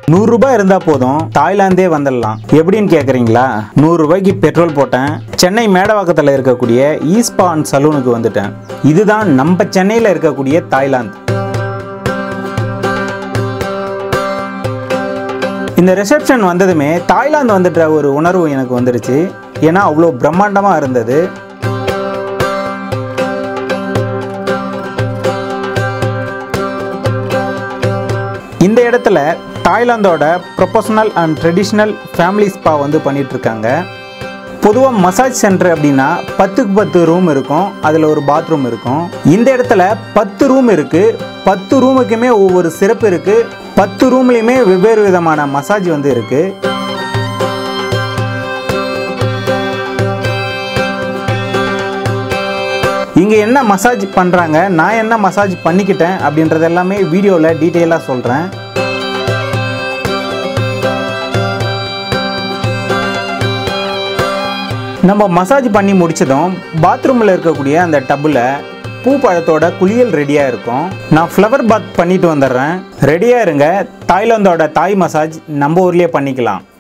100 ரூபாய் இருந்தா போதும் தாய்லாந்தே வந்துடலாம். எப்படின்னு கேக்குறீங்களா? 100 ரூபாய்க்கு பெட்ரோல் போட்டேன். சென்னை மேடவாக்கத்தில் இருக்கக்கூடிய ஈஸ்பான் சலூனுக்கு வந்துட்டேன். இதுதான் நம்ம சென்னையில் இருக்கக்கூடிய தாய்லாந்து. இந்த ரிசப்ஷன் வந்ததுமே தாய்லாந்து வந்துட்ட ஒரு உணர்வு எனக்கு வந்துடுச்சு. ஏன்னா அவ்வளோ பிரம்மாண்டமா இருந்தது. இந்த இடத்துல தாய்லாந்தோட professional and traditional family spa வந்து பண்ணிட்டு இருக்காங்க. பொதுவாக மசாஜ் சென்டர் அப்படின்னா 10க்கு 10 ரூம் இருக்கும். அதில் ஒரு பாத்ரூம் இருக்கும். இந்த இடத்துல 10 ரூம் இருக்கு. 10 ரூமுக்குமே ஒவ்வொரு சிறப்பு இருக்கு. 10 ரூம்லையுமே வெவ்வேறு விதமான மசாஜ் வந்து இருக்கு. இங்க என்ன மசாஜ் பண்றாங்க, நான் என்ன மசாஜ் பண்ணிக்கிட்டேன் அப்படின்றது எல்லாமே வீடியோல டீட்டெயிலா சொல்றேன். நம்ம மசாஜ் பண்ணி முடிச்சதும் பாத்ரூம்ல இருக்கக்கூடிய அந்த டப்புல பூ பழத்தோட குளியல் ரெடியா இருக்கும். நான் ஃப்ளவர் பாத் பண்ணிட்டு வந்துடுறேன். ரெடியா இருங்க. தாய்லாந்தோட தாய் மசாஜ் நம்ம ஊர்லயே பண்ணிக்கலாம்.